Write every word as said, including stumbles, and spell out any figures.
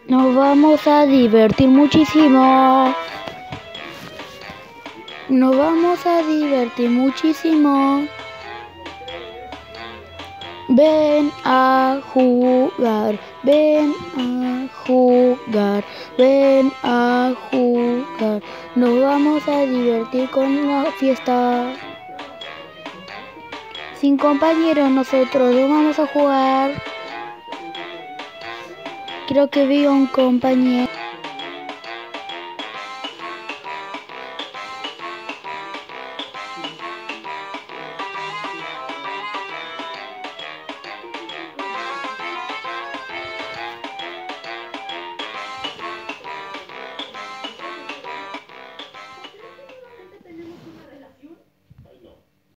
Nos vamos a divertir muchísimo. Nos vamos a divertir muchísimo. Ven a jugar, ven a jugar, ven a jugar. Nos vamos a divertir con la fiesta. Sin compañeros nosotros no vamos a jugar. Creo que vi a un compañero.